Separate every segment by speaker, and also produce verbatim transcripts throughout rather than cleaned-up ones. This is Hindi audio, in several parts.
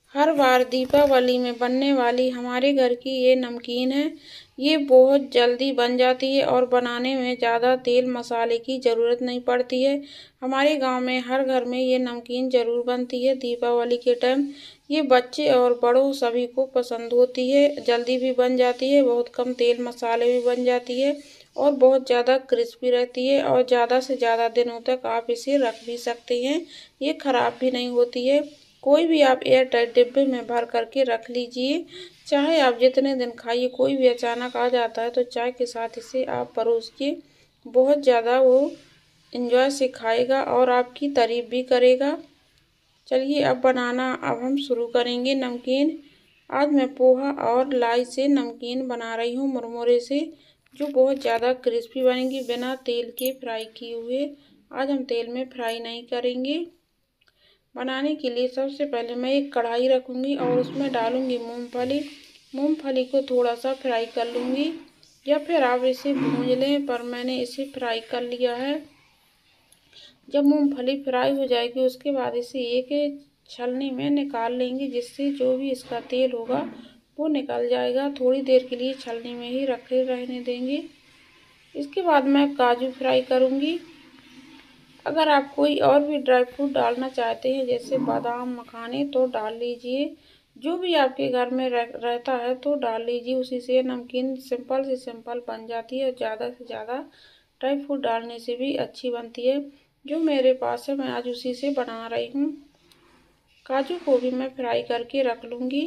Speaker 1: हर बार दीपावली में बनने वाली हमारे घर की ये नमकीन है। ये बहुत जल्दी बन जाती है और बनाने में ज़्यादा तेल मसाले की ज़रूरत नहीं पड़ती है। हमारे गांव में हर घर में ये नमकीन ज़रूर बनती है दीपावली के टाइम। ये बच्चे और बड़ों सभी को पसंद होती है, जल्दी भी बन जाती है, बहुत कम तेल मसाले भी बन जाती है और बहुत ज़्यादा क्रिस्पी रहती है और ज़्यादा से ज़्यादा दिनों तक आप इसे रख भी सकते हैं। ये ख़राब भी नहीं होती है। कोई भी आप एयर टाइट डिब्बे में भर करके रख लीजिए, चाहे आप जितने दिन खाइए। कोई भी अचानक आ जाता है तो चाय के साथ इसे आप परोसिए, बहुत ज़्यादा वो एंजॉय से खाएगा और आपकी तारीफ भी करेगा। चलिए अब बनाना अब हम शुरू करेंगे नमकीन। आज मैं पोहा और लाई से नमकीन बना रही हूँ, मुरमुरे से, जो बहुत ज़्यादा क्रिस्पी बनेगी, बिना तेल के फ्राई किए हुए। आज हम तेल में फ्राई नहीं करेंगे। बनाने के लिए सबसे पहले मैं एक कढ़ाई रखूँगी और उसमें डालूँगी मूंगफली। मूंगफली को थोड़ा सा फ्राई कर लूँगी, या फिर आप इसे भूंज लें, पर मैंने इसे फ्राई कर लिया है। जब मूंगफली फ्राई हो जाएगी उसके बाद इसे एक छलनी में निकाल लेंगे, जिससे जो भी इसका तेल होगा वो निकल जाएगा। थोड़ी देर के लिए छलनी में ही रखे रहने देंगे। इसके बाद मैं काजू फ्राई करूँगी। अगर आप कोई और भी ड्राई फ्रूट डालना चाहते हैं, जैसे बादाम, मखाने, तो डाल लीजिए। जो भी आपके घर में रह, रहता है तो डाल लीजिए। उसी से नमकीन सिंपल से सिंपल बन जाती है। ज़्यादा से ज़्यादा ड्राई फ्रूट डालने से भी अच्छी बनती है। जो मेरे पास है मैं आज उसी से बना रही हूँ। काजू को भी मैं फ्राई करके रख लूँगी।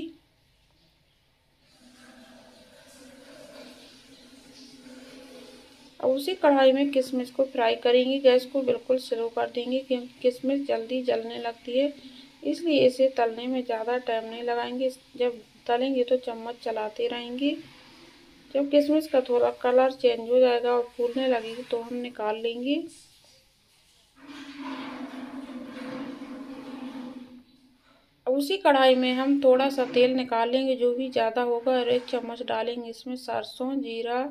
Speaker 1: अब उसी कढ़ाई में किशमिश को फ्राई करेंगे। गैस को बिल्कुल स्लो कर देंगे, क्योंकि किशमिश जल्दी जलने लगती है, इसलिए इसे तलने में ज़्यादा टाइम नहीं लगाएंगे। जब तलेंगे तो चम्मच चलाते रहेंगे। जब किशमिश का थोड़ा कलर चेंज हो जाएगा और फूलने लगेगी तो हम निकाल लेंगे। अब उसी कढ़ाई में हम थोड़ा सा तेल निकाल लेंगे, जो भी ज़्यादा होगा, और एक चम्मच डालेंगे इसमें सरसों, जीरा,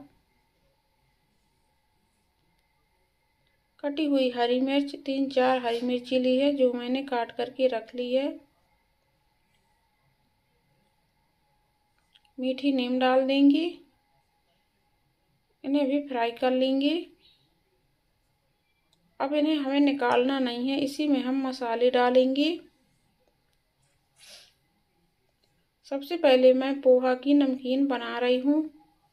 Speaker 1: कटी हुई हरी मिर्च, तीन चार हरी मिर्ची ली है जो मैंने काट करके रख ली है। मीठी नीम डाल देंगे, इन्हें भी फ्राई कर लेंगे। अब इन्हें हमें निकालना नहीं है, इसी में हम मसाले डालेंगे। सबसे पहले मैं पोहा की नमकीन बना रही हूँ।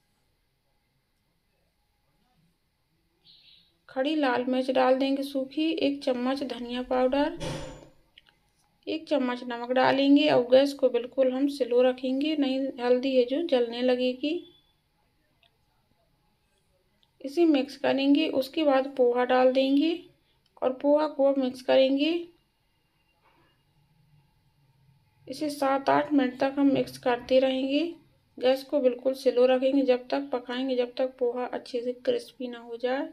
Speaker 1: खड़ी लाल मिर्च डाल देंगे सूखी, एक चम्मच धनिया पाउडर, एक चम्मच नमक डालेंगे। और गैस को बिल्कुल हम स्लो रखेंगे, नहीं हल्दी है जो जलने लगेगी। इसे मिक्स करेंगे। उसके बाद पोहा डाल देंगे और पोहा को मिक्स करेंगे। इसे सात आठ मिनट तक हम मिक्स करते रहेंगे। गैस को बिल्कुल स्लो रखेंगे, जब तक पकाएंगे जब तक पोहा अच्छे से क्रिस्पी ना हो जाए।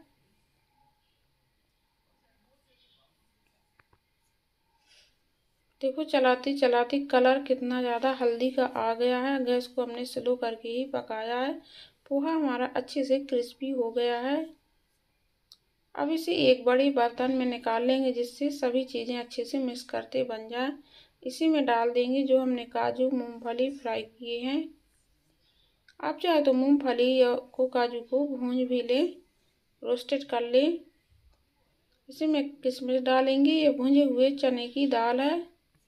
Speaker 1: देखो चलाते चलाते कलर कितना ज़्यादा हल्दी का आ गया है। गैस को हमने स्लो करके ही पकाया है। पोहा हमारा अच्छे से क्रिस्पी हो गया है। अब इसे एक बड़े बर्तन में निकाल लेंगे, जिससे सभी चीज़ें अच्छे से मिक्स करते बन जाए। इसी में डाल देंगे जो हमने काजू मूंगफली फ्राई किए हैं। आप चाहे तो मूंगफली को काजू को भूंज भी लें, रोस्टेड कर लें। इसी में किशमिश डालेंगे। ये भुने हुए चने की दाल है,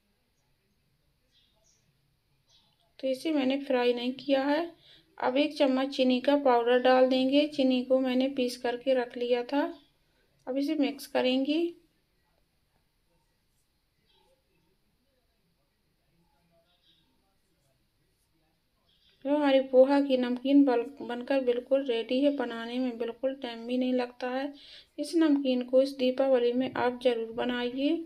Speaker 1: तो इसे मैंने फ्राई नहीं किया है। अब एक चम्मच चीनी का पाउडर डाल देंगे। चीनी को मैंने पीस करके रख लिया था। अब इसे मिक्स करेंगे। जो हमारी पोहा की नमकीन बनकर बिल्कुल रेडी है, बनाने में बिल्कुल टाइम भी नहीं लगता है। इस नमकीन को इस दीपावली में आप ज़रूर बनाइए।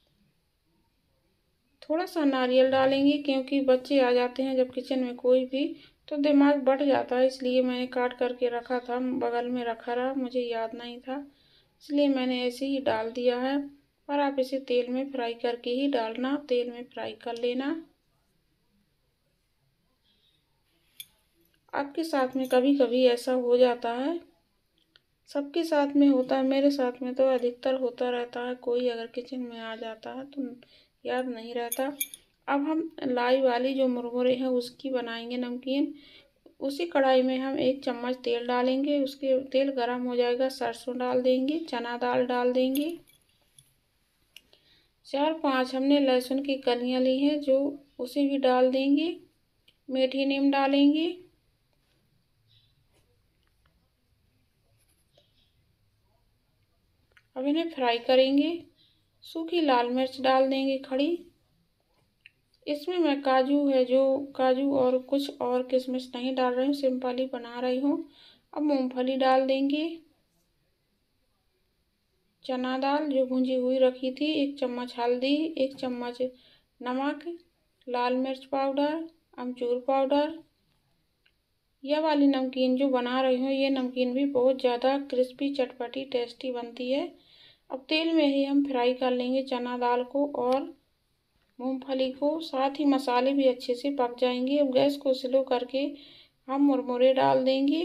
Speaker 1: थोड़ा सा नारियल डालेंगे, क्योंकि बच्चे आ जाते हैं जब किचन में कोई भी, तो दिमाग बढ़ जाता है, इसलिए मैंने काट करके रखा था, बगल में रखा रहा, मुझे याद नहीं था, इसलिए मैंने ऐसे ही डाल दिया है। पर आप इसे तेल में फ्राई करके ही डालना, तेल में फ्राई कर लेना। आपके साथ में कभी कभी ऐसा हो जाता है, सबके साथ में होता है, मेरे साथ में तो अधिकतर होता रहता है। कोई अगर किचन में आ जाता है तो याद नहीं रहता। अब हम लाई वाली जो मुरमुरे हैं उसकी बनाएंगे नमकीन। उसी कढ़ाई में हम एक चम्मच तेल डालेंगे। उसके तेल गर्म हो जाएगा, सरसों डाल देंगे, चना दाल डाल देंगे, चार पांच हमने लहसुन की कलियां ली हैं जो उसे भी डाल देंगे, मीठी नीम डालेंगे, अब इन्हें फ्राई करेंगे। सूखी लाल मिर्च डाल देंगे खड़ी। इसमें मैं काजू है जो काजू और कुछ और किशमिश नहीं डाल रही हूँ, सिंपल ही बना रही हूँ। अब मूंगफली डाल देंगे, चना दाल जो भुंजी हुई रखी थी, एक चम्मच हल्दी, एक चम्मच नमक, लाल मिर्च पाउडर, अमचूर पाउडर। यह वाली नमकीन जो बना रही हूँ ये नमकीन भी बहुत ज़्यादा क्रिस्पी चटपटी टेस्टी बनती है। अब तेल में ही हम फ्राई कर लेंगे चना दाल को और मूंगफली को, साथ ही मसाले भी अच्छे से पक जाएंगे। अब गैस को स्लो करके हम मुरमुरे डाल देंगे।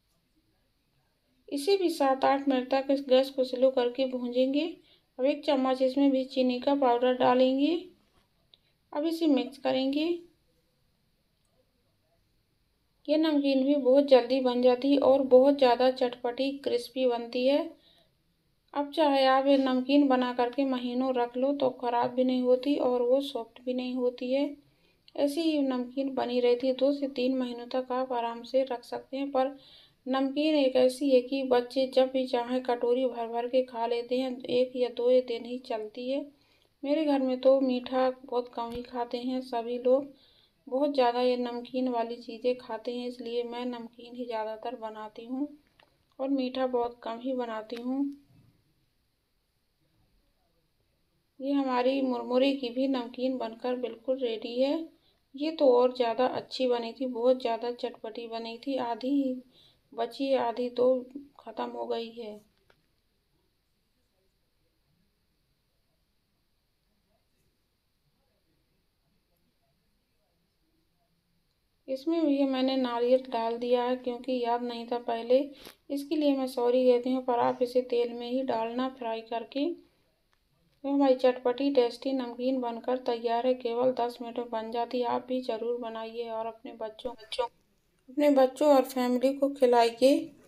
Speaker 1: इसे भी सात आठ मिनट तक इस गैस को स्लो करके भूंजेंगे। अब एक चम्मच इसमें भी चीनी का पाउडर डालेंगे। अब इसे मिक्स करेंगे। ये नमकीन भी बहुत जल्दी बन जाती है और बहुत ज़्यादा चटपटी क्रिस्पी बनती है। अब चाहे आप ये नमकीन बना करके महीनों रख लो तो ख़राब भी नहीं होती और वो सॉफ्ट भी नहीं होती है। ऐसी ही नमकीन बनी रहती है, दो से तीन महीनों तक आप आराम से रख सकते हैं। पर नमकीन एक ऐसी है कि बच्चे जब भी चाहें कटोरी भर भर के खा लेते हैं, एक या दो दिन ही चलती है। मेरे घर में तो मीठा बहुत कम ही खाते हैं सभी लोग, बहुत ज़्यादा ये नमकीन वाली चीज़ें खाते हैं, इसलिए मैं नमकीन ही ज़्यादातर बनाती हूँ और मीठा बहुत कम ही बनाती हूँ। ये हमारी मुरमुरे की भी नमकीन बनकर बिल्कुल रेडी है। ये तो और ज़्यादा अच्छी बनी थी, बहुत ज़्यादा चटपटी बनी थी, आधी बची आधी तो ख़त्म हो गई है। इसमें भी मैंने नारियल डाल दिया है क्योंकि याद नहीं था पहले, इसके लिए मैं सॉरी कहती हूँ। पर आप इसे तेल में ही डालना फ्राई करके। तो हमारी चटपटी टेस्टी नमकीन बनकर तैयार है, केवल दस मिनट में बन जाती है। आप भी ज़रूर बनाइए और अपने बच्चों बच्चों अपने बच्चों और फैमिली को खिलाइए।